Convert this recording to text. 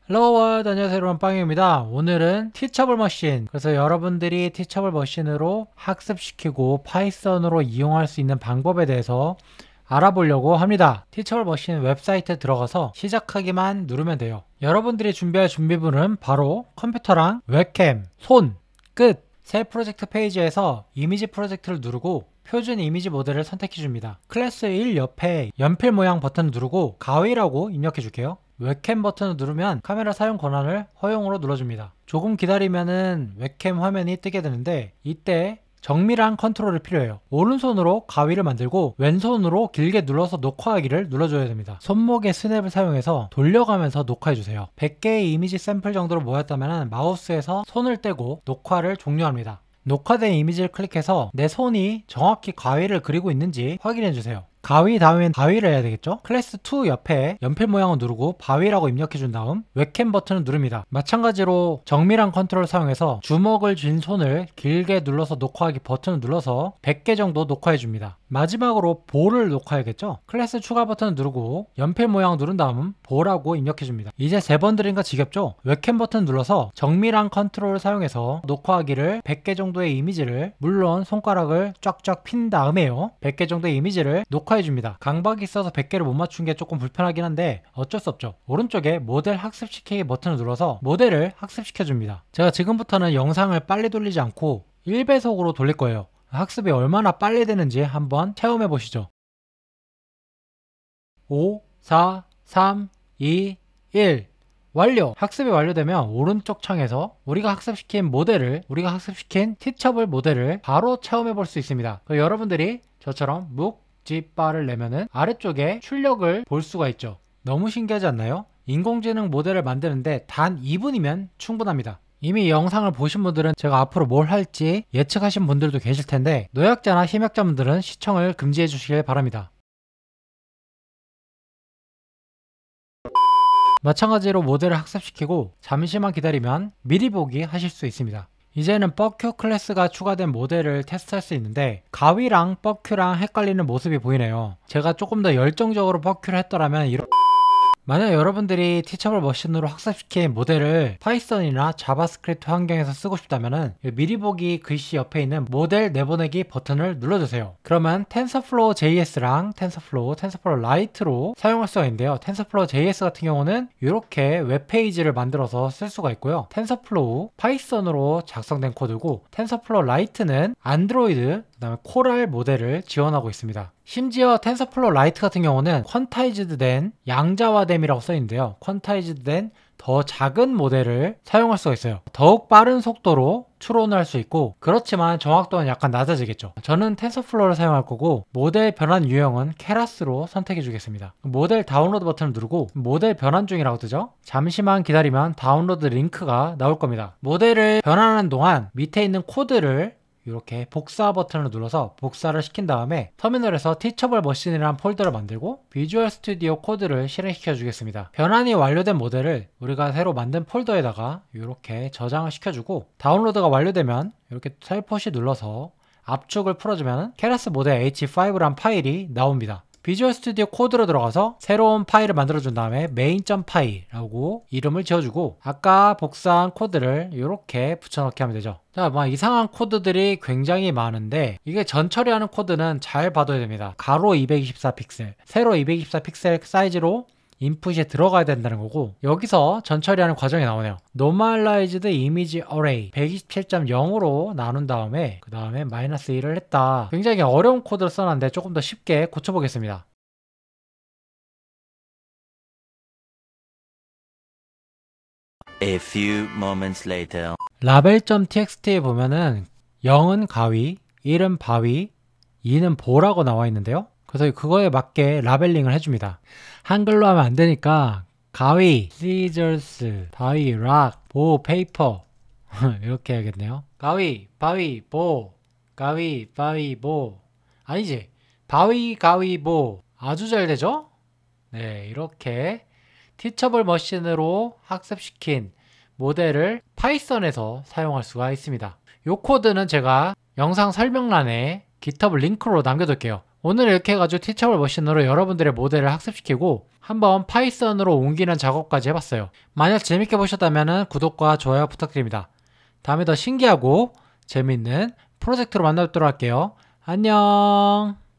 Hello World, 안녕하세요 여러분, 빵입니다. 오늘은 티처블 머신, 그래서 여러분들이 티처블 머신으로 학습시키고 파이썬으로 이용할 수 있는 방법에 대해서 알아보려고 합니다. 티처블 머신 웹사이트에 들어가서 시작하기만 누르면 돼요. 여러분들이 준비할 준비물은 바로 컴퓨터랑 웹캠, 손, 끝! 새 프로젝트 페이지에서 이미지 프로젝트를 누르고 표준 이미지 모델을 선택해 줍니다. 클래스 1 옆에 연필 모양 버튼을 누르고 가위라고 입력해 줄게요. 웹캠 버튼을 누르면 카메라 사용 권한을 허용으로 눌러줍니다. 조금 기다리면은 웹캠 화면이 뜨게 되는데, 이때 정밀한 컨트롤이 필요해요. 오른손으로 가위를 만들고 왼손으로 길게 눌러서 녹화하기를 눌러줘야 됩니다. 손목의 스냅을 사용해서 돌려가면서 녹화해주세요. 100개의 이미지 샘플 정도로 모였다면 마우스에서 손을 떼고 녹화를 종료합니다. 녹화된 이미지를 클릭해서 내 손이 정확히 가위를 그리고 있는지 확인해주세요. 가위 다음엔 바위를 해야 되겠죠? 클래스 2 옆에 연필 모양을 누르고 바위라고 입력해 준 다음 웹캠 버튼을 누릅니다. 마찬가지로 정밀한 컨트롤을 사용해서 주먹을 쥔 손을 길게 눌러서 녹화하기 버튼을 눌러서 100개 정도 녹화해 줍니다. 마지막으로 볼을 녹화해야겠죠? 클래스 추가 버튼을 누르고 연필 모양 누른 다음 볼하고 입력해 줍니다. 이제 3번 들으니까 지겹죠? 웹캠 버튼 눌러서 정밀한 컨트롤을 사용해서 녹화하기를 100개 정도의 이미지를, 물론 손가락을 쫙쫙 핀 다음에요, 100개 정도의 이미지를 녹화해줍니다. 강박이 있어서 100개를 못 맞춘 게 조금 불편하긴 한데 어쩔 수 없죠. 오른쪽에 모델 학습시키기 버튼을 눌러서 모델을 학습시켜줍니다. 제가 지금부터는 영상을 빨리 돌리지 않고 1배속으로 돌릴 거예요. 학습이 얼마나 빨리 되는지 한번 체험해 보시죠. 5, 4, 3, 2, 1 완료! 학습이 완료되면 오른쪽 창에서 우리가 학습시킨 티처블 모델을 바로 체험해 볼 수 있습니다. 여러분들이 저처럼 묵지바를 내면은 아래쪽에 출력을 볼 수가 있죠. 너무 신기하지 않나요? 인공지능 모델을 만드는데 단 2분이면 충분합니다. 이미 영상을 보신 분들은 제가 앞으로 뭘 할지 예측하신 분들도 계실 텐데, 노약자나 심약자분들은 시청을 금지해 주시길 바랍니다. 마찬가지로 모델을 학습시키고 잠시만 기다리면 미리 보기 하실 수 있습니다. 이제는 뻑큐 클래스가 추가된 모델을 테스트할 수 있는데, 가위랑 뻑큐랑 헷갈리는 모습이 보이네요. 제가 조금 더 열정적으로 뻑큐를 했더라면 만약 여러분들이 티처블 머신으로 학습시킨 모델을 파이썬이나 자바스크립트 환경에서 쓰고 싶다면 미리 보기 글씨 옆에 있는 모델 내보내기 버튼을 눌러주세요. 그러면 텐서플로우 JS랑 텐서플로우 라이트로 사용할 수가 있는데요. 텐서플로우 JS 같은 경우는 이렇게 웹페이지를 만들어서 쓸 수가 있고요. 텐서플로우 파이썬으로 작성된 코드고, 텐서플로우 라이트는 안드로이드, 그 다음에 코랄 모델을 지원하고 있습니다. 심지어 텐서플로우 라이트 같은 경우는 퀀타이즈드 된 양자화됨이라고 써있는데요. 퀀타이즈드 된 더 작은 모델을 사용할 수가 있어요. 더욱 빠른 속도로 추론을 할 수 있고, 그렇지만 정확도는 약간 낮아지겠죠. 저는 텐서플로우를 사용할 거고, 모델 변환 유형은 케라스로 선택해 주겠습니다. 모델 다운로드 버튼을 누르고 모델 변환 중이라고 뜨죠? 잠시만 기다리면 다운로드 링크가 나올 겁니다. 모델을 변환하는 동안 밑에 있는 코드를 이렇게 복사 버튼을 눌러서 복사를 시킨 다음에 터미널에서 티처블 머신이라는 폴더를 만들고 비주얼 스튜디오 코드를 실행시켜 주겠습니다. 변환이 완료된 모델을 우리가 새로 만든 폴더에다가 이렇게 저장을 시켜주고, 다운로드가 완료되면 이렇게 살포시 눌러서 압축을 풀어주면 케라스 모델 H5란 파일이 나옵니다. 비주얼 스튜디오 코드로 들어가서 새로운 파일을 만들어준 다음에 main.py라고 이름을 지어주고, 아까 복사한 코드를 이렇게 붙여넣기 하면 되죠. 자, 이상한 코드들이 굉장히 많은데, 이게 전 처리하는 코드는 잘 봐둬야 됩니다. 가로 224 픽셀, 세로 224 픽셀 사이즈로 인풋이 들어가야 된다는 거고, 여기서 전 처리하는 과정이 나오네요. Normalized Image Array 127.0으로 나눈 다음에 그 다음에 -1을 했다. 굉장히 어려운 코드를 써놨는데 조금 더 쉽게 고쳐보겠습니다. A few moments later. label.txt에 보면은 0은 가위, 1은 바위, 2는 보라고 나와 있는데요. 그래서 그거에 맞게 라벨링을 해줍니다. 한글로 하면 안 되니까 가위, scissors, 바위, rock, 보, paper 이렇게 해야겠네요. 가위, 바위, 보, 가위, 바위, 보. 아니지, 바위, 가위, 보. 아주 잘 되죠? 네, 이렇게 티처블 머신으로 학습시킨 모델을 파이썬에서 사용할 수가 있습니다. 이 코드는 제가 영상 설명란에 GitHub 링크로 남겨둘게요. 오늘 이렇게 해가지고 티처블 머신으로 여러분들의 모델을 학습시키고 한번 파이썬으로 옮기는 작업까지 해봤어요. 만약 재밌게 보셨다면 구독과 좋아요 부탁드립니다. 다음에 더 신기하고 재밌는 프로젝트로 만나뵙도록 할게요. 안녕.